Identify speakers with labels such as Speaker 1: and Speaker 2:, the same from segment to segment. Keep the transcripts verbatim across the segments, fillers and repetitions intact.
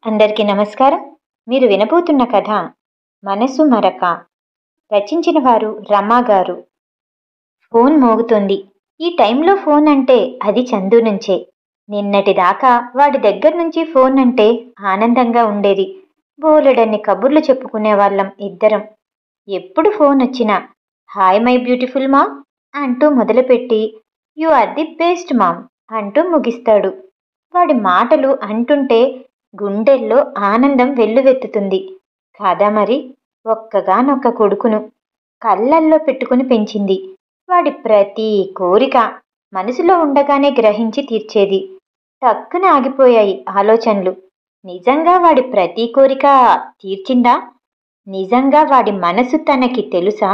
Speaker 1: అందరికీ నమస్కారం. మీరు వినబోతున్న కథ 'మనసు మరక'. రచించిన వారు రమా గారు. ఫోన్ మోగుతోంది. ఈ టైంలో ఫోన్ అంటే అది చందు నుంచే. నిన్నటిదాకా వాడి దగ్గర నుంచి ఫోన్ అంటే ఆనందంగా ఉండేది. బోలెడన్ని కబుర్లు చెప్పుకునేవాళ్ళం ఇద్దరం. ఎప్పుడు ఫోన్ వచ్చినా హాయ్ మై బ్యూటిఫుల్ మామ్ అంటూ మొదలుపెట్టి you are the best mom అంటూ ముగిస్తాడు. వాడి మాటలు అంటుంటే గుండెల్లో ఆనందం వెల్లువెత్తుతుంది. కాదా మరి? ఒక్కగానొక్క కొడుకును కళ్ళల్లో పెట్టుకుని పెంచింది. వాడి ప్రతి కోరిక మనసులో ఉండగానే గ్రహించి తీర్చేది. టక్కున ఆగిపోయాయి ఆలోచనలు. నిజంగా వాడి ప్రతి కోరిక తీర్చిందా? నిజంగా వాడి మనసు తనకి తెలుసా?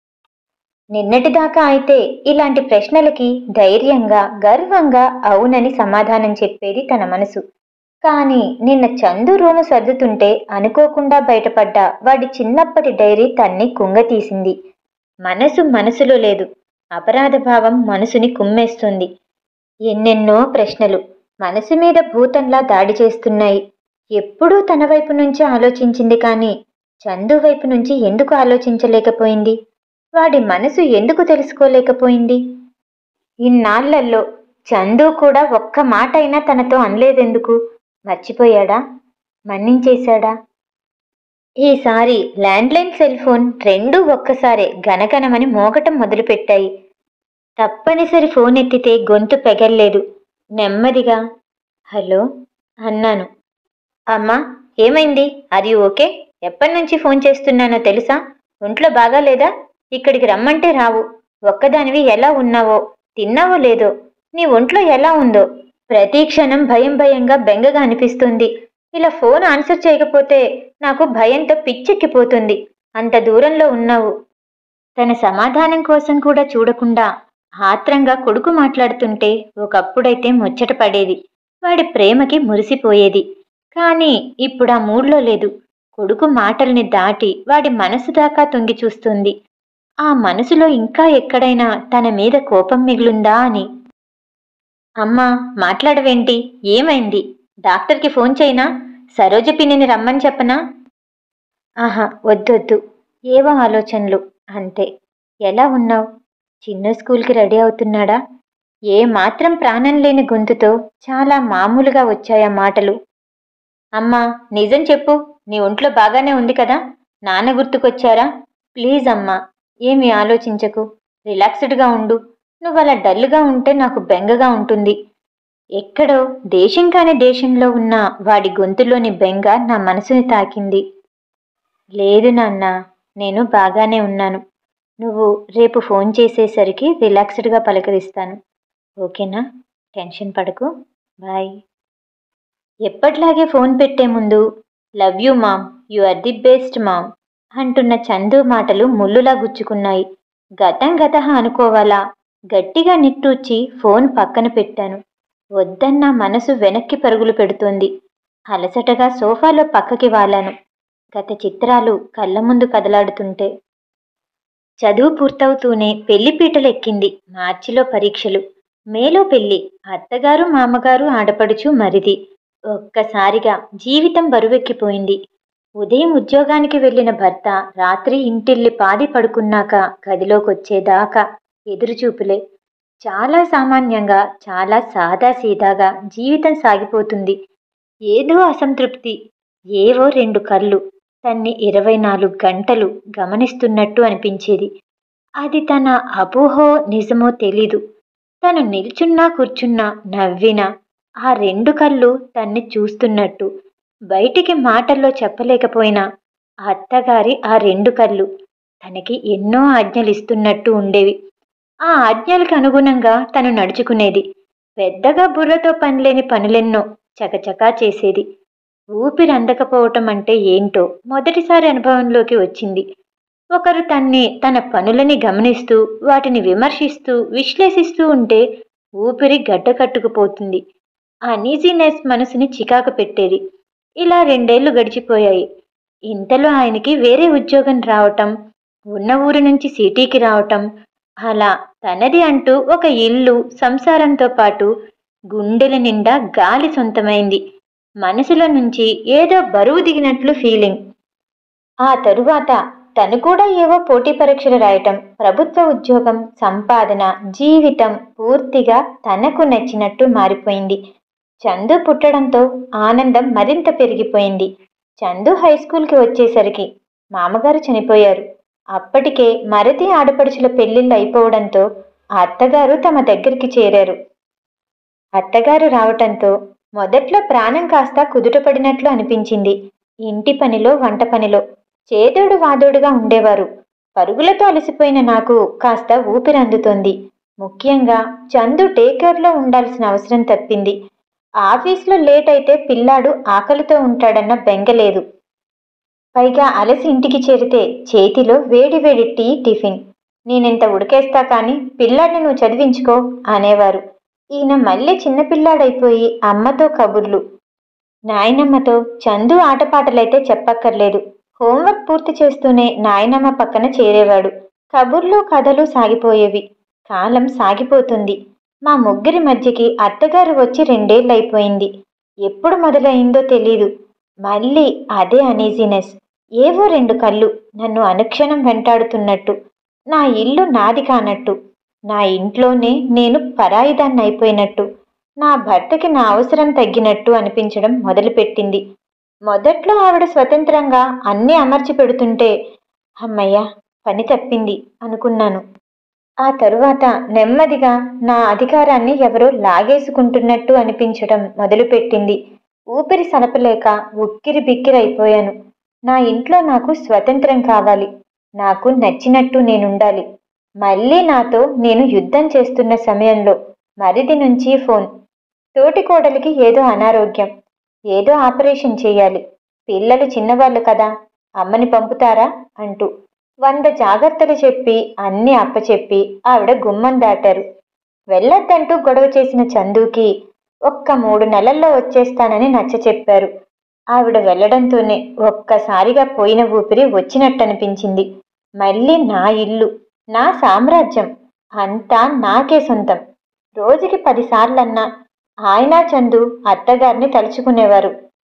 Speaker 1: నిన్నటిదాకా అయితే ఇలాంటి ప్రశ్నలకి ధైర్యంగా గర్వంగా అవునని సమాధానం చెప్పేది తన మనసు. కానీ నిన్న చందు రూము సర్దుతుంటే అనుకోకుండా బయటపడ్డ వాడి చిన్నప్పటి డైరీ తన్ని కుంగతీసింది. మనసు మనసులో లేదు. అపరాధ భావం మనసుని కుమ్మేస్తుంది. ఎన్నెన్నో ప్రశ్నలు మనసు మీద భూతంలా దాడి చేస్తున్నాయి. ఎప్పుడూ తన వైపు నుంచి ఆలోచించింది కానీ చందు వైపు నుంచి ఎందుకు ఆలోచించలేకపోయింది? వాడి మనసు ఎందుకు తెలుసుకోలేకపోయింది? ఇన్నాళ్లలో చందు కూడా ఒక్క మాట అయినా తనతో అనలేదెందుకు? మర్చిపోయాడా? మన్నించేశాడా? ఈసారి ల్యాండ్లైన్ సెల్ ఫోన్ రెండూ ఒక్కసారే గనగనమని మోగటం మొదలుపెట్టాయి. తప్పనిసరి ఫోన్ ఎత్తితే గొంతు పెగల్లేదు. నెమ్మదిగా హలో అన్నాను. అమ్మా, ఏమైంది? Are you okay? ఎప్పటినుంచి ఫోన్ చేస్తున్నానో తెలుసా? ఒంట్లో బాగాలేదా? ఇక్కడికి రమ్మంటే రావు. ఒక్కదానివి ఎలా ఉన్నావో, తిన్నావో లేదో, నీ ఒంట్లో ఎలా ఉందో ప్రతి క్షణం భయం భయంగా బెంగగా అనిపిస్తుంది. ఇలా ఫోన్ ఆన్సర్ చేయకపోతే నాకు భయంతో పిచ్చెక్కిపోతుంది. అంత దూరంలో ఉన్నావు. తన సమాధానం కోసం కూడా చూడకుండా ఆత్రంగా కొడుకు మాట్లాడుతుంటే ఒకప్పుడైతే ముచ్చట పడేది. వాడి ప్రేమకి మురిసిపోయేది. కానీ ఇప్పుడు ఆ మూడ్లో లేదు. కొడుకు మాటల్ని దాటి వాడి మనసు దాకా తొంగి చూస్తుంది. ఆ మనసులో ఇంకా ఎక్కడైనా తన మీద కోపం మిగులుందా అని. అమ్మా, మాట్లాడవేంటి? ఏమైంది? డాక్టర్కి ఫోన్ చేయనా? సరోజ పిన్నిని రమ్మని చెప్పనా? ఆహా, వద్దొద్దు. ఏవో ఆలోచనలు అంతే. ఎలా ఉన్నావు? చిన్న స్కూల్కి రెడీ అవుతున్నాడా? ఏ మాత్రం ప్రాణం లేని గొంతుతో చాలా మామూలుగా వచ్చాయా మాటలు. అమ్మా, నిజం చెప్పు. నీ ఒంట్లో బాగానే ఉంది కదా? నాన్న గుర్తుకొచ్చారా? ప్లీజ్ అమ్మా, ఏమి ఆలోచించకు. రిలాక్స్డ్గా ఉండు. నువ్వు అలా డల్గా ఉంటే నాకు బెంగగా ఉంటుంది. ఎక్కడో దేశం కాని దేశంలో ఉన్న వాడి గొంతులోని బెంగ నా మనసుని తాకింది. లేదు నాన్న, నేను బాగానే ఉన్నాను. నువ్వు రేపు ఫోన్ చేసేసరికి రిలాక్స్డ్గా పలకరిస్తాను. ఓకేనా? టెన్షన్ పడకు. బాయ్. ఎప్పట్లాగే ఫోన్ పెట్టే ముందు love you mom, you are the best mom అంటున్న చందు మాటలు ముల్లులా గుచ్చుకున్నాయి. గతం గతహ అనుకోవాలా? గట్టిగా నిట్టూర్చి ఫోన్ పక్కన పెట్టాను. వద్దన్న మనసు వెనక్కి పరుగులు పెడుతోంది. అలసటగా సోఫాలో పక్కకి వాలాను. గత చిత్రాలు కళ్ళ ముందు కదలాడుతుంటే. చదువు పూర్తవుతూనే పెళ్లిపీటలెక్కింది. మార్చిలో పరీక్షలు, మేలో పెళ్లి. అత్తగారు మామగారు ఆడపడుచు మరిది. ఒక్కసారిగా జీవితం బరువెక్కిపోయింది. ఉదయం ఉద్యోగానికి వెళ్లిన భర్త రాత్రి ఇంటిల్లి పాది పడుకున్నాక గదిలోకొచ్చేదాకా ఎదురుచూపులే. చాలా సామాన్యంగా, చాలా సాదాసీదాగా జీవితం సాగిపోతుంది. ఏదో అసంతృప్తి, ఏవో రెండు కళ్ళు తన్ని ఇరవై నాలుగు గంటలు గమనిస్తున్నట్టు అనిపించేది. అది తన అపోహో నిజమో తెలీదు. తను నిల్చున్నా కూర్చున్నా నవ్వినా ఆ రెండు కళ్ళు తన్ని చూస్తున్నట్టు. బయటికి మాటల్లో చెప్పలేకపోయినా అత్తగారి ఆ రెండు కళ్ళు తనకి ఎన్నో ఆజ్ఞలిస్తున్నట్టు ఉండేవి. ఆ ఆజ్ఞలకు అనుగుణంగా తను నడుచుకునేది. పెద్దగా బుర్రతో పనిలేని పనులెన్నో చకచకా చేసేది. ఊపిరి అందకపోవటం అంటే ఏంటో మొదటిసారి అనుభవంలోకి వచ్చింది. ఒకరు తన్ని తన పనులని గమనిస్తూ వాటిని విమర్శిస్తూ విశ్లేషిస్తూ ఉంటే ఊపిరి గడ్డ కట్టుకుపోతుంది. ఆ నీజీనెస్ మనసుని చికాకు పెట్టేది. ఇలా రెండేళ్లు గడిచిపోయాయి. ఇంతలో ఆయనకి వేరే ఉద్యోగం రావటం, ఉన్న ఊరి నుంచి సిటీకి రావటం, అలా తనది అంటూ ఒక ఇల్లు సంసారంతో పాటు గుండెల నిండా గాలి సొంతమైంది. మనసులో నుంచి ఏదో బరువు దిగినట్లు ఫీలింగ్. ఆ తరువాత తను కూడా ఏవో పోటీ పరీక్షలు రాయటం, ప్రభుత్వ ఉద్యోగం, సంపాదన, జీవితం పూర్తిగా తనకు నచ్చినట్టు మారిపోయింది. చందు పుట్టడంతో ఆనందం మరింత పెరిగిపోయింది. చందు హై స్కూల్కి వచ్చేసరికి మామగారు చనిపోయారు. అప్పటికే మరది ఆడపడుచుల పెళ్లిళ్ళు అయిపోవడంతో అత్తగారు తమ దగ్గరికి చేరారు. అత్తగారు రావటంతో మొదట్లో ప్రాణం కాస్త కుదుటపడినట్లు అనిపించింది. ఇంటి పనిలో వంట పనిలో చేదోడు వాదోడుగా ఉండేవారు. పరుగులతో అలసిపోయిన నాకు కాస్త ఊపిరందుతోంది. ముఖ్యంగా చందు టేకేర్లో ఉండాల్సిన అవసరం తప్పింది. ఆఫీసులో లేట్ అయితే పిల్లాడు ఆకలితో ఉంటాడన్న బెంగలేదు. పైగా అలసి ఇంటికి చేరితే చేతిలో వేడి వేడి టీ టిఫిన్. నేనింత ఉడికేస్తా కాని పిల్లాడిని నువ్వు చదివించుకో అనేవారు. ఈయన మళ్ళీ చిన్నపిల్లాడైపోయి అమ్మతో కబుర్లు. నాయనమ్మతో చందు ఆటపాటలైతే చెప్పక్కర్లేదు. హోంవర్క్ పూర్తి చేస్తూనే నాయనమ్మ పక్కన చేరేవాడు. కబుర్లు కథలు సాగిపోయేవి. కాలం సాగిపోతుంది. మా ముగ్గురి మధ్యకి అత్తగారు వచ్చి రెండేళ్లైపోయింది. ఎప్పుడు మొదలైందో తెలీదు. మళ్ళీ అదే అనీజీనెస్. ఏవో రెండు కళ్ళు నన్ను అనుక్షణం వెంటాడుతున్నట్టు. నా ఇల్లు నాది కానట్టు. నా ఇంట్లోనే నేను పరాయిదాన్ని అయిపోయినట్టు. నా భర్తకి నా అవసరం తగ్గినట్టు అనిపించడం మొదలుపెట్టింది. మొదట్లో ఆవిడ స్వతంత్రంగా అన్నీ అమర్చి పెడుతుంటే అమ్మయ్య పని తప్పింది అనుకున్నాను. ఆ తరువాత నెమ్మదిగా నా అధికారాన్ని ఎవరో లాగేసుకుంటున్నట్టు అనిపించడం మొదలుపెట్టింది. ఊపిరి సలపలేక ఉక్కిరి బిక్కిరైపోయాను. నా ఇంట్లో నాకు స్వతంత్రం కావాలి. నాకు నచ్చినట్టు నేనుండాలి. మళ్ళీ నాతో నేను యుద్ధం చేస్తున్న సమయంలో మరిది నుంచి ఫోన్. తోటి కోడలికి ఏదో అనారోగ్యం, ఏదో ఆపరేషన్ చేయాలి. పిల్లలు చిన్నవాళ్ళు కదా, అమ్మని పంపుతారా అంటూ వంద జాగ్రత్తలు చెప్పి అన్నీ అప్పచెప్పి ఆవిడ గుమ్మం దాటారు. వెళ్ళొద్దంటూ గొడవ చేసిన చందుకి ఒక్క మూడు నెలల్లో వచ్చేస్తానని నచ్చ చెప్పారు. ఆవిడ వెళ్లడంతోనే ఒక్కసారిగా పోయిన ఊపిరి వచ్చినట్టనిపించింది. మళ్ళీ నా ఇల్లు, నా సామ్రాజ్యం అంతా నాకే సొంతం. రోజుకి పదిసార్లన్నా ఆయన చందు అత్తగారిని తలుచుకునేవారు.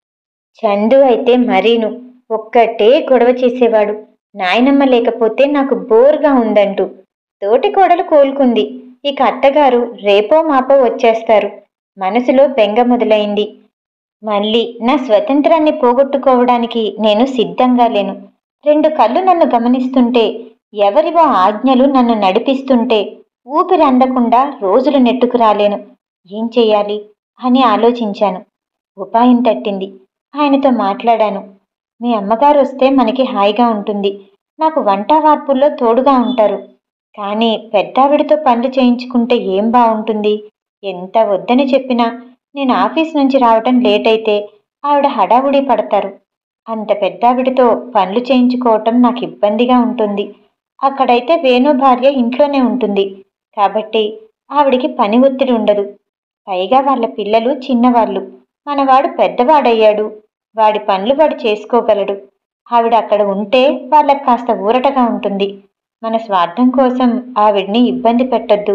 Speaker 1: చందు అయితే మరీను ఒక్కటే గొడవ చేసేవాడు. నాయనమ్మ లేకపోతే నాకు బోర్గా ఉందంటూ. తోటి కోడలు కోలుకుంది. ఇక అత్తగారు రేపో మాపో వచ్చేస్తారు. మనసులో బెంగ మొదలైంది. మళ్ళీ నా స్వతంత్రాన్ని పోగొట్టుకోవడానికి నేను సిద్ధంగా లేను. రెండు కళ్ళు నన్ను గమనిస్తుంటే, ఎవరివో ఆజ్ఞలు నన్ను నడిపిస్తుంటే ఊపిరి అందకుండా రోజులు నెట్టుకురాలేను. ఏం చెయ్యాలి అని ఆలోచించాను. ఉపాయం తట్టింది. ఆయనతో మాట్లాడాను. మీ అమ్మగారు వస్తే మనకి హాయిగా ఉంటుంది. నాకు వంట వార్పుల్లో తోడుగా ఉంటారు. కానీ పెద్దావిడితో పనులు చేయించుకుంటే ఏం బాగుంటుంది? ఎంత వద్దని చెప్పినా నేను ఆఫీస్ నుంచి రావటం లేట్ అయితే ఆవిడ హడావుడి పడతారు. అంత పెద్దావిడితో పనులు చేయించుకోవటం నాకు ఇబ్బందిగా ఉంటుంది. అక్కడైతే వేణు భార్య ఇంట్లోనే ఉంటుంది కాబట్టి ఆవిడికి పని ఒత్తిడి ఉండదు. పైగా వాళ్ళ పిల్లలు చిన్నవాళ్ళు. మనవాడు పెద్దవాడయ్యాడు. వాడి పనులు వాడు చేసుకోగలడు. ఆవిడ అక్కడ ఉంటే వాళ్ళకి కాస్త ఊరటగా ఉంటుంది. మన స్వార్థం కోసం ఆవిడ్ని ఇబ్బంది పెట్టొద్దు.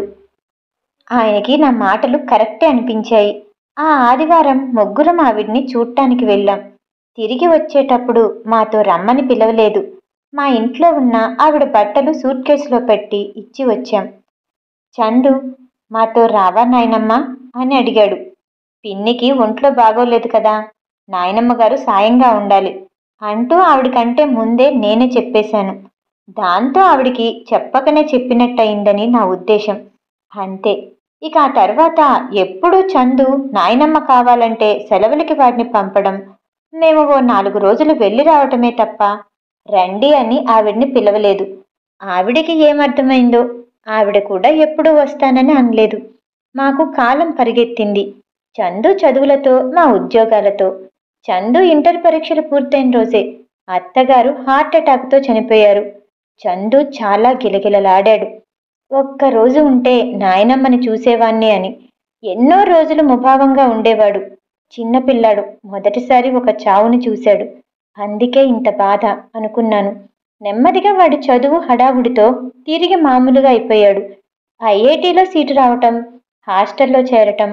Speaker 1: ఆయనకి నా మాటలు కరెక్టే అనిపించాయి. ఆ ఆదివారం ముగ్గురం ఆవిడ్ని చూడటానికి వెళ్ళాం. తిరిగి వచ్చేటప్పుడు మాతో రమ్మని పిలవలేదు. మా ఇంట్లో ఉన్న ఆవిడ బట్టలు సూట్ కేసులో పెట్టి ఇచ్చి వచ్చాం. చందు మాతో రావా నాయనమ్మా అని అడిగాడు. పిన్నికి ఒంట్లో బాగోలేదు కదా, నాయనమ్మ గారు సాయంగా ఉండాలి అంటూ ఆవిడకంటే ముందే నేనే చెప్పేశాను. దాంతో ఆవిడికి చెప్పకనే చెప్పినట్టయిందని నా ఉద్దేశం. అంతే. ఇక ఆ తర్వాత ఎప్పుడూ చందు నాయనమ్మ కావాలంటే సెలవులకి వాడిని పంపడం, మేము ఓ నాలుగు రోజులు వెళ్ళి రావటమే తప్ప రండి అని ఆవిడ్ని పిలవలేదు. ఆవిడికి ఏమర్థమైందో, ఆవిడ కూడా ఎప్పుడూ వస్తానని అనలేదు. మాకు కాలం పరిగెత్తింది. చందు చదువులతో, మా ఉద్యోగాలతో. చందు ఇంటర్ పరీక్షలు పూర్తయిన రోజే అత్తగారు హార్ట్ అటాక్తో చనిపోయారు. చందు చాలా గిలగిలలాడాడు. ఒక్కరోజు ఉంటే నాయనమ్మని చూసేవాణ్ణి అని. ఎన్నో రోజులు ముభావంగా ఉండేవాడు. చిన్నపిల్లాడు మొదటిసారి ఒక చావుని చూశాడు. అందుకే ఇంత బాధ అనుకున్నాను. నెమ్మదిగా వాడి చదువు హడావుడితో తిరిగి మామూలుగా అయిపోయాడు. ఐఐటీలో సీటు రావటం, హాస్టల్లో చేరటం,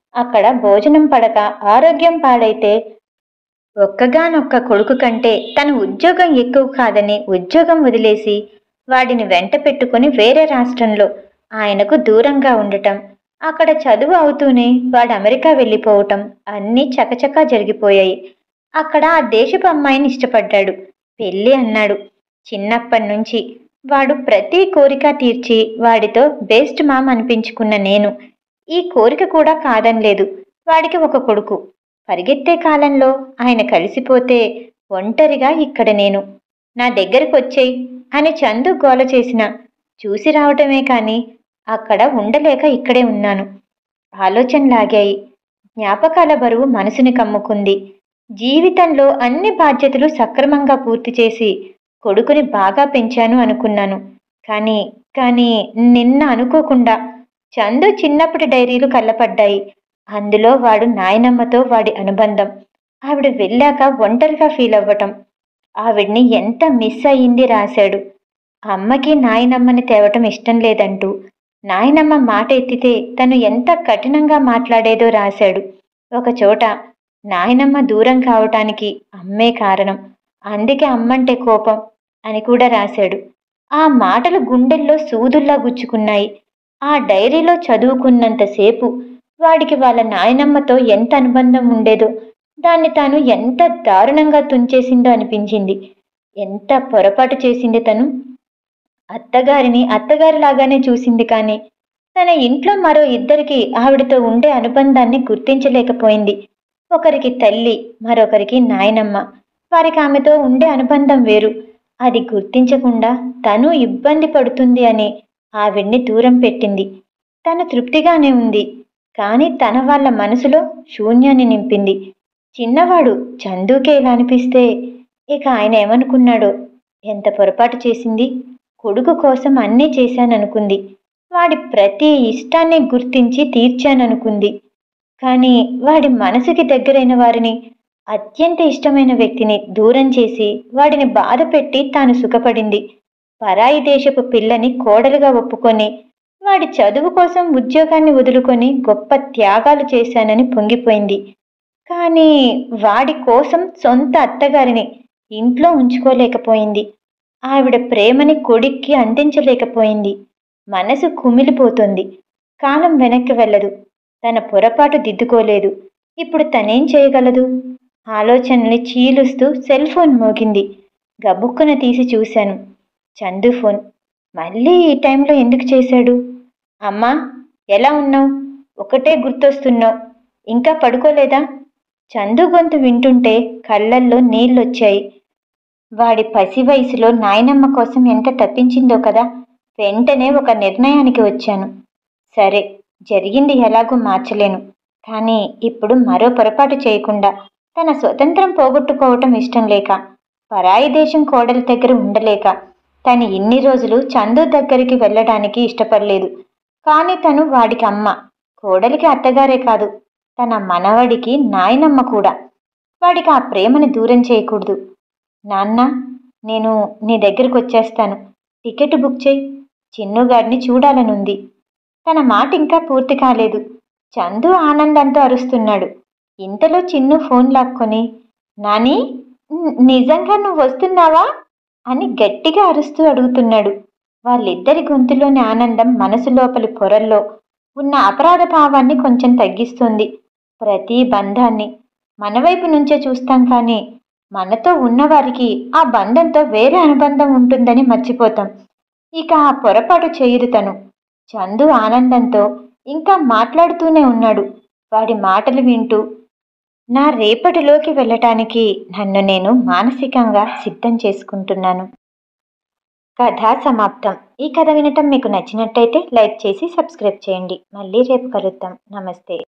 Speaker 1: అక్కడ భోజనం పడక ఆరోగ్యం పాడైతే ఒక్కగానొక్క కొడుకు కంటే తన ఉద్యోగం ఎక్కువ కాదని ఉద్యోగం వదిలేసి వాడిని వెంట పెట్టుకుని వేరే రాష్ట్రంలో ఆయనకు దూరంగా ఉండటం, అక్కడ చదువు అవుతూనే వాడు అమెరికా వెళ్ళిపోవటం అన్నీ చకచకా జరిగిపోయాయి. అక్కడ ఆ దేశపు అమ్మాయిని ఇష్టపడ్డాడు. పెళ్ళి అన్నాడు. చిన్నప్పటి నుంచి వాడు ప్రతి కోరిక తీర్చి వాడితో బెస్ట్ మామ్ అనిపించుకున్న నేను ఈ కోరిక కూడా కాదనలేదు. వాడికి ఒక కొడుకు. పరిగెత్తే కాలంలో ఆయన కలిసిపోతే ఒంటరిగా ఇక్కడ నేను. నా దగ్గరకు వచ్చేయ్ అని చందు గోల చేసిన చూసి రావటమే కాని అక్కడ ఉండలేక ఇక్కడే ఉన్నాను. ఆలోచనలాగాయి. జ్ఞాపకాల బరువు మనసుని కమ్ముకుంది. జీవితంలో అన్ని బాధ్యతలు సక్రమంగా పూర్తి చేసి కొడుకుని బాగా పెంచాను అనుకున్నాను. కానీ కానీ నిన్న అనుకోకుండా చందు చిన్నప్పటి డైరీలు కళ్ళపడ్డాయి. అందులో వాడు నాయనమ్మతో వాడి అనుబంధం, ఆవిడ వెళ్ళాక ఒంటరిగా ఫీల్ అవ్వటం, ఆవిడ్ని ఎంత మిస్ అయ్యింది రాశాడు. అమ్మకి నాయనమ్మని తేవటం ఇష్టం లేదంటూ నాయనమ్మ మాట ఎత్తితే తను ఎంత కఠినంగా మాట్లాడేదో రాశాడు. ఒకచోట నాయనమ్మ దూరం కావటానికి అమ్మే కారణం, అందుకే అమ్మంటే కోపం అని కూడా రాశాడు. ఆ మాటలు గుండెల్లో సూదుల్లా గుచ్చుకున్నాయి. ఆ డైరీలో చదువుకున్నంతసేపు వాడికి వాళ్ళ నాయనమ్మతో ఎంత అనుబంధం ఉండేదో దాన్ని తాను ఎంత దారుణంగా తుంచేసిందో అనిపించింది. ఎంత పొరపాటు చేసింది తను. అత్తగారిని అత్తగారిలాగానే చూసింది కానీ తన ఇంట్లో మరో ఇద్దరికి ఆవిడతో ఉండే అనుబంధాన్ని గుర్తించలేకపోయింది. ఒకరికి తల్లి, మరొకరికి నాయనమ్మ. వారికి ఆమెతో ఉండే అనుబంధం వేరు. అది గుర్తించకుండా తను ఇబ్బంది పడుతుంది అని ఆవిడ్ని దూరం పెట్టింది. తను తృప్తిగానే ఉంది. కానీ తన వాళ్ళ మనసులో శూన్యాన్ని నింపింది. చిన్నవాడు చందుకే ఇలా అనిపిస్తే ఇక ఆయన ఏమనుకున్నాడో. ఎంత పొరపాటు చేసింది. కొడుకు కోసం అన్నీ చేశాననుకుంది. వాడి ప్రతి ఇష్టాన్ని గుర్తించి తీర్చాననుకుంది. కానీ వాడి మనసుకి దగ్గరైన వారిని, అత్యంత ఇష్టమైన వ్యక్తిని దూరం చేసి వాడిని బాధ పెట్టి తాను సుఖపడింది. పరాయి దేశపు పిల్లని కోడలుగా ఒప్పుకొని వాడి చదువు కోసం ఉద్యోగాన్ని వదులుకొని గొప్ప త్యాగాలు చేశానని పొంగిపోయింది. కానీ వాడి కోసం సొంత అత్తగారిని ఇంట్లో ఉంచుకోలేకపోయింది. ఆవిడ ప్రేమని కొడుక్కి అందించలేకపోయింది. మనసు కుమిలిపోతుంది. కాలం వెనక్కి వెళ్ళదు. తన పొరపాటు దిద్దుకోలేదు. ఇప్పుడు తనేం చేయగలదు? ఆలోచనల్ని చీలుస్తూ సెల్ ఫోన్ మోగింది. గబుక్కున తీసి చూశాను. చందు ఫోన్. మళ్ళీ ఈ టైంలో ఎందుకు చేశాడు? అమ్మా, ఎలా ఉన్నావు? ఒకటే గుర్తొస్తున్నావు. ఇంకా పడుకోలేదా? చందు గొంతు వింటుంటే కళ్ళల్లో నీళ్ళొచ్చాయి. వాడి పసి వయసులో నాయనమ్మ కోసం ఎంత తప్పించిందో కదా. వెంటనే ఒక నిర్ణయానికి వచ్చాను. సరే, జరిగింది ఎలాగో మార్చలేను. కానీ ఇప్పుడు మరో పొరపాటు చేయకుండా తన స్వతంత్రం పోగొట్టుకోవటం ఇష్టం లేక, పరాయి దేశం కోడలి దగ్గర ఉండలేక తను ఇన్ని రోజులు చందు దగ్గరికి వెళ్ళడానికి ఇష్టపడలేదు. కానీ తను వాడికి అమ్మ, కోడలికి అత్తగారే కాదు, తన మనవడికి నాయనమ్మ కూడా. వాడికి ఆ ప్రేమని దూరం చేయకూడదు. నాన్న, నేను నీ దగ్గరకు వచ్చేస్తాను. టికెట్ బుక్ చేయి. చిన్నుగాడిని చూడాలనుంది. తన మాట ఇంకా పూర్తి కాలేదు. చందు ఆనందంతో అరుస్తున్నాడు. ఇంతలో చిన్ను ఫోన్ లాక్కొని, నాని, నిజంగా నువ్వు వస్తున్నావా అని గట్టిగా అరుస్తూ అడుగుతున్నాడు. వాళ్ళిద్దరి గొంతులోని ఆనందం మనసు లోపలి పొరల్లో ఉన్న అపరాధ భావాన్ని కొంచెం తగ్గిస్తుంది. ప్రతి బంధాన్ని మన వైపు నుంచే చూస్తాం కానీ మనతో ఉన్నవారికి ఆ బంధంతో వేరే అనుబంధం ఉంటుందని మర్చిపోతాం. ఇక ఆ పొరపాటు చేయదు తను. చందు ఆనందంతో ఇంకా మాట్లాడుతూనే ఉన్నాడు. వాడి మాటలు వింటూ నా రేపటిలోకి వెళ్ళటానికి నన్ను నేను మానసికంగా సిద్ధం చేసుకుంటున్నాను. కథ సమాప్తం. ఈ కథ వినటం మీకు నచ్చినట్టయితే లైక్ చేసి సబ్స్క్రైబ్ చేయండి. మళ్ళీ రేపు కలుద్దాం. నమస్తే.